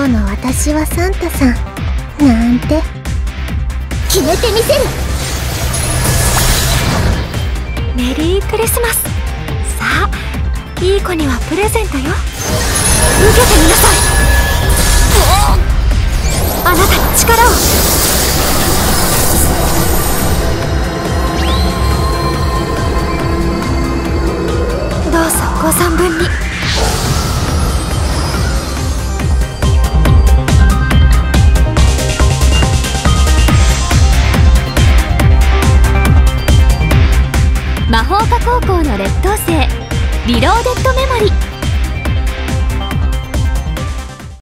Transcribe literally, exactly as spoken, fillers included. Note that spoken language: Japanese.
今日の私はサンタさんなんて決めてみせる。 メリークリスマス。さあ、いい子にはプレゼントよ。受けてみなさい。あなたの力を。どうぞご存分に。魔法科高校の劣等生リローデッドメモリ。